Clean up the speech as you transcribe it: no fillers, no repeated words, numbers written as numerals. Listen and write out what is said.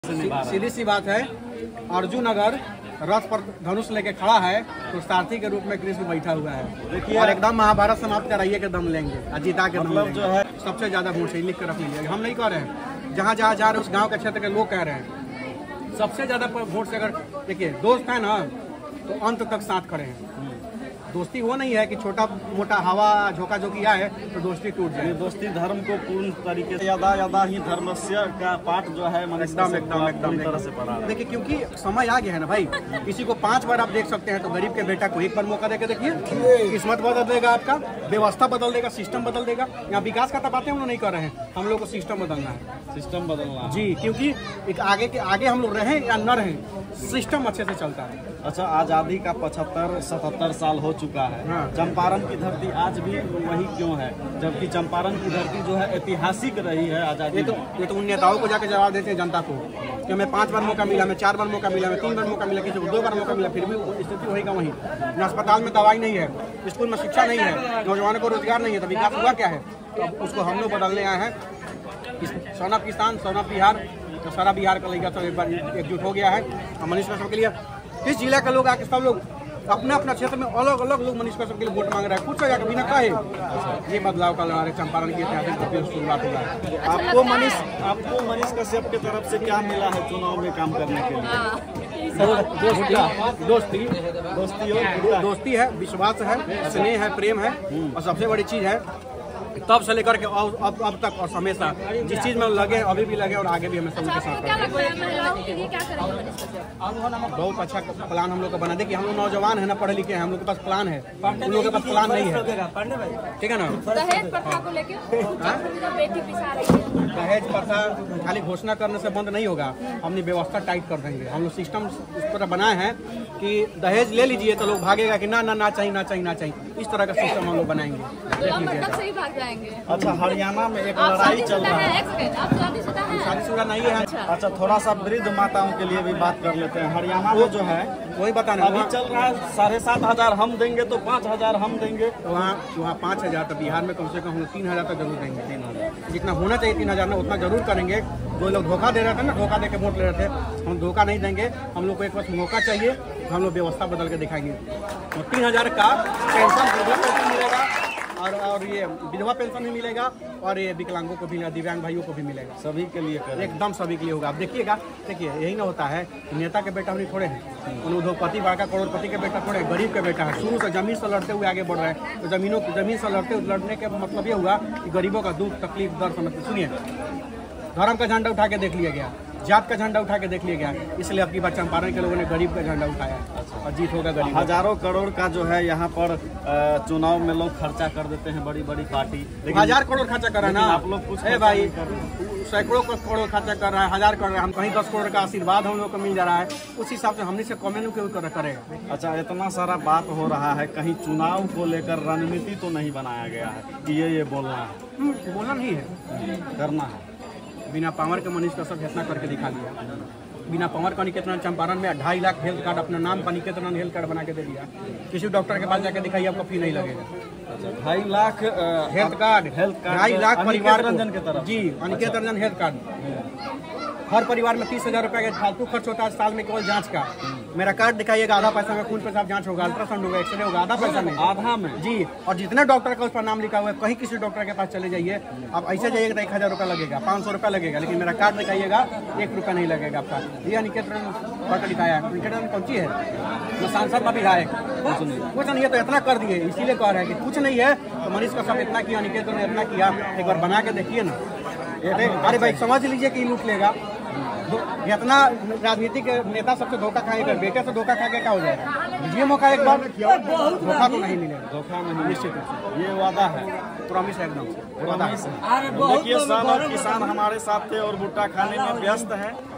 सीधी सी बात है, अर्जुन अगर रथ पर धनुष लेके खड़ा है तो सारथी के रूप में कृष्ण बैठा हुआ है और एकदम महाभारत समाप्त कराइए के दम लेंगे, अजीता के दम लेंगे। जो है सबसे ज्यादा वोट लिख कर रख लीजिए, हम नहीं कह रहे हैं, जहाँ जहाँ जा रहे उस गांव के क्षेत्र के लोग कह रहे हैं। सबसे ज्यादा वोट से अगर देखिए दोस्त है ना तो अंत तक साथ खड़े हैं। दोस्ती वो नहीं है कि छोटा मोटा हवा झोंका जो किया है तो दोस्ती टूट जाए। दोस्ती धर्म को पूर्ण तरीके से यदा ही धर्मस्य का पाठ जो है एकदम तरह से पढ़ा। देखिए क्योंकि समय आ गया है ना भाई, किसी को 5 बार आप देख सकते हैं तो गरीब के बेटा को 1 बार मौका देके देखिए, किस्मत बदल देगा, आपका व्यवस्था बदल देगा, सिस्टम बदल देगा। यहाँ विकास का तो बातें हम लोग नहीं कर रहे हैं, हम लोग को सिस्टम बदलना है, सिस्टम बदलना जी। क्योंकि एक आगे हम लोग रहें या न रहें, सिस्टम अच्छे से चलता है। अच्छा, आज़ादी का 75-77 साल हो चुका है। हाँ। चंपारण की धरती आज भी वही क्यों है, जबकि चंपारण की धरती जो है ऐतिहासिक रही है आज़ादी। ये तो उन नेताओं को जाके जवाब देते हैं जनता को कि हमें 5 बार मौका मिला, हमें 4 बार मौका मिला, हमें 3 बार मौका मिला, किसी को 2 बार मौका मिला, फिर भी स्थिति वही का वही। न अस्पताल में दवाई नहीं है, स्कूल में शिक्षा नहीं है, नौजवानों को रोजगार नहीं है, तो विकास हुआ क्या है? तो उसको हम लोग बदलने आए हैं। सन ऑफ किसान, सन ऑफ बिहार, तो सारा बिहार का लड़का सब एक बार एकजुट हो गया है। और मनीष कश्यप के लिए इस जिला के लोग आके सब लोग अपने अपना क्षेत्र में अलग अलग लोग मनीष कश्यप के लिए वोट मांग रहे हैं। कुछ जाकर बिना कहे ये बदलाव का लगा रहे चंपारण की ऐतिहासिक शुरुआत हुआ है। आपको मनीष कश्यप की तरफ से क्या मिला है चुनाव में काम करने के लिए? दोस्ती है, विश्वास है, स्नेह है, प्रेम है, और सबसे बड़ी चीज है तब से लेकर के अब तक और हमेशा जिस चीज में लगे अभी भी लगे और आगे भी हमेशा उनके साथ बहुत अच्छा प्लान हम लोग का बना। देखिए हम लोग नौजवान है ना, पढ़े लिखे हैं, हम लोग के पास प्लान है, उन लोगों के पास प्लान नहीं है, ठीक है ना। दहेज प्रथा को लेकर दहेज प्रथा खाली घोषणा करने से बंद नहीं होगा, हमने व्यवस्था टाइट कर देंगे। हम लोग सिस्टम इस तरह बनाए हैं कि दहेज ले लीजिए तो लोग भागेगा कि ना चाहिए, इस तरह का सिस्टम हम लोग बनाएंगे। अच्छा, हरियाणा में एक लड़ाई चल रहा है, शादीशुदा नहीं है। अच्छा, थोड़ा सा वृद्ध माताओं के लिए भी बात कर लेते हैं। हरियाणा में जो है वही बताना अभी चल रहा है 7,500 हम देंगे तो 5,000 हम देंगे। वहाँ 5,000, तो बिहार में कम से कम हम 3,000 तक जरूर देंगे। 3,000 जितना होना चाहिए 3,000 ना उतना जरूर करेंगे। जो लोग धोखा दे रहे थे ना, धोखा दे के वोट ले रहे थे, हम धोखा नहीं देंगे। हम लोग को एक बस मौका चाहिए, हम लोग व्यवस्था बदल के दिखाएंगे। तो 3,000 का पेंशन मिलेगा और ये विधवा पेंशन भी मिलेगा और ये विकलांगों को भी, दिव्यांग भाइयों को भी मिलेगा। सभी के लिए एकदम सभी के लिए होगा। आप देखिए यही ना होता है, नेता के बेटा नहीं थोड़े हैं, उद्योगपति बड़का करोड़पति के बेटा थोड़े, गरीब के बेटा है। शुरू से जमीन से लड़ते हुए आगे बढ़ रहे हैं, तो जमीन से लड़ने के मतलब ये हुआ कि गरीबों का दुख तकलीफ दर्द समझते। सुनिए, धर्म का झंडा उठा के देख लिया गया, जात का झंडा उठा के देख लिया गया, इसलिए अब की बार चंपारण के लोगों ने गरीब का झंडा उठाया और जीत होगा गरीब। हजारों करोड़ का जो है यहाँ पर चुनाव में लोग खर्चा कर देते हैं, बड़ी बड़ी पार्टी। 1000 करोड़ खर्चा कर रहा है ना, आप लोग कुछ भाई सैकड़ों करोड़ खर्चा कर रहा है, 1000 कर रहा है, हम कहीं 10 करोड़ का आशीर्वाद हम लोग को मिल जा रहा है, उस हिसाब से हमने से कमेंट क्यों करेगा। अच्छा, इतना सारा बात हो रहा है, कहीं चुनाव को लेकर रणनीति तो नहीं बनाया गया है कि ये बोलना है? बोलना नहीं है, करना है। बिना पावर के मनीष कश्यप इतना करके दिखा दिया। बिना पावर का निकेतन चंपारण में 2.5 लाख हेल्थ कार्ड अपना नाम का निकेतन हेल्थ कार्ड बना के दे दिया। किसी डॉक्टर के पास जाके दिखाइए, आपको फी नहीं लगेगा। 2.5 लाख हेल्थ कार्ड 2.5 लाख परिवार रंजन के तरफ जी, अनिकेत रंजन हेल्थ कार्ड। हर परिवार में 30,000 रुपए का फालतू खर्च होता है साल में केवल जांच का। मेरा कार्ड दिखाइएगा, आधा पैसा में खून पेशाब जांच होगा, अल्ट्रासाउंड होगा, एक्सरे होगा, आधा पैसा में, आधा में जी। और जितने डॉक्टर का उस पर नाम लिखा हुआ है, कहीं किसी डॉक्टर के पास चले जाइए, आप ऐसे जाइएगा तो 1,000 रुपया लगेगा, 500 रुपया लगेगा, लेकिन मेरा कार्ड दिखाइएगा 1 रुपया नहीं लगेगा आपका। ये अनिकेत रंजन दिखाया है, अनिकेत रंजन कौन सी है, मैं सांसद का विधायक, कुछ नहीं है तो इतना कर दिए, इसीलिए कह रहे हैं कि कुछ नहीं है तो मनीष कश्यप इतना किया, अनिकेत ने इतना किया, एक बार बना के देखिए ना। अरे भाई समझ लीजिए कि लूट लेगा। इतना राजनीतिक नेता सबसे धोखा खाएगा, बेटे से धोखा खा के क्या हो जाएगा? ये मौका एक बार, धोखा तो नहीं मिलेगा, धोखा नहीं, निश्चित रूप से ये वादा है, प्रॉमिस है, एकदम प्रॉमिस है। देखिए, सब किसान हमारे साथ थे और भुट्टा खाने में व्यस्त है।